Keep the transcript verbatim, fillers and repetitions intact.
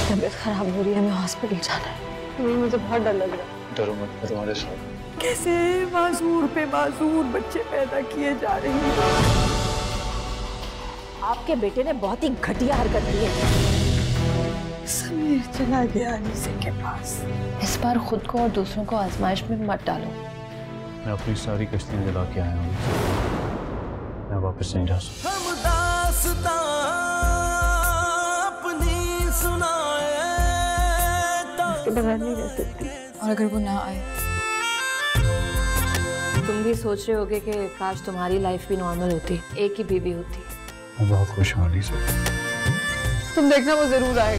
तबीयत खराब हो रही है, हमें हॉस्पिटल जाना है। नहीं, मुझे बहुत डर लग रहा है। डरो मत, मैं तुम्हारे साथ। कैसे मासूर पे मासूर बच्चे पैदा किए जा रहे हैं। आपके बेटे ने बहुत ही घटिया हरकत की है। समीर चला गया अनीसे के पास। इस बार खुद को और दूसरों को आजमाइश में मत डालो। मैं अपनी सारी किश्तियां जला के आया हूँ, मैं वापस नहीं जा सकता। इसके बगैर नहीं रह सकती। और अगर वो ना आए, तुम भी सोच रहे होगे कि काश तुम्हारी लाइफ भी नॉर्मल होती, एक ही बेबी होती। मैं बहुत खुश हूँ अली से। तुम देखना वो जरूर आएगा।